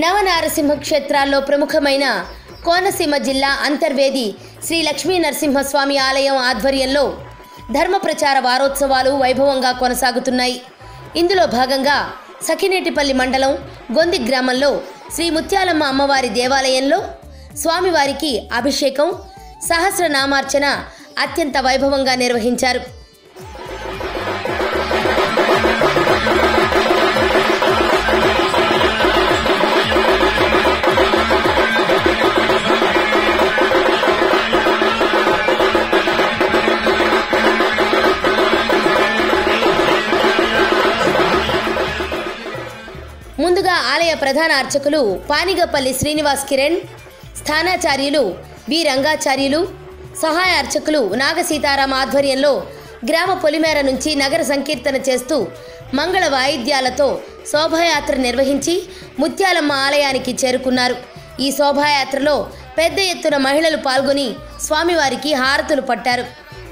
నవనారసింహ క్షేత్రాల్లో ప్రముఖమైన కోనసీమ జిల్లా అంతర్వేది శ్రీ లక్ష్మీ నరసింహ స్వామి ఆలయం ఆధ్వర్యంలో ధర్మ ప్రచార వారోత్సవాలు వైభవంగా కొనసాగుతున్నాయి. ఇందులో భాగంగా సఖినేటిపల్లి మండలం గొంది గ్రామంలో శ్రీ ముత్యాలమ్మ అమ్మవారి దేవాలయంలో స్వామివారికి అభిషేకం, సహస్రనామార్చన అత్యంత వైభవంగా నిర్వహించారు. ముందుగా ఆలయ ప్రధాన అర్చకులు పానిగపల్లి శ్రీనివాస్ కిరణ్, స్థానాచార్యులు వి రంగాచార్యులు, సహాయ అర్చకులు నాగసీతారాం ఆధ్వర్యంలో గ్రామ పొలిమేర నుంచి నగర సంకీర్తన చేస్తూ మంగళ వాయిద్యాలతో శోభాయాత్ర నిర్వహించి ముత్యాలమ్మ ఆలయానికి చేరుకున్నారు. ఈ శోభాయాత్రలో పెద్ద ఎత్తున మహిళలు పాల్గొని స్వామివారికి హారతులు పట్టారు.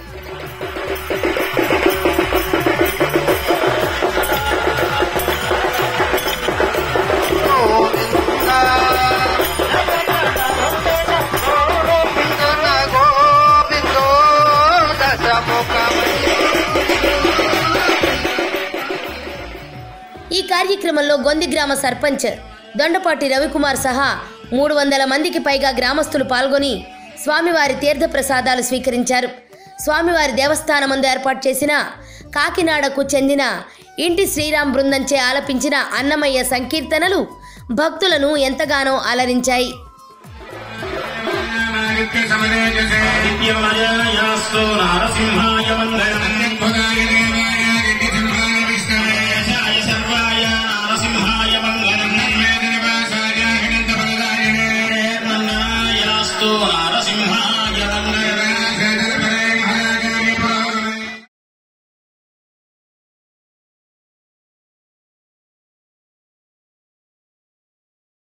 ఈ కార్యక్రమంలో గొంది గ్రామ సర్పంచ్ దొండపాటి రవికుమార్ సహా 300 మందికి పైగా గ్రామస్తులు పాల్గొని స్వామివారి తీర్థ ప్రసాదాలు స్వీకరించారు. స్వామివారి దేవస్థానమందు ఏర్పాటు చేసిన కాకినాడకు చెందిన ఇంటి శ్రీరామ్ బృందంచే ఆలపించిన అన్నమయ్య సంకీర్తనలు భక్తులను ఎంతగానో అలరించాయి. నారసింహ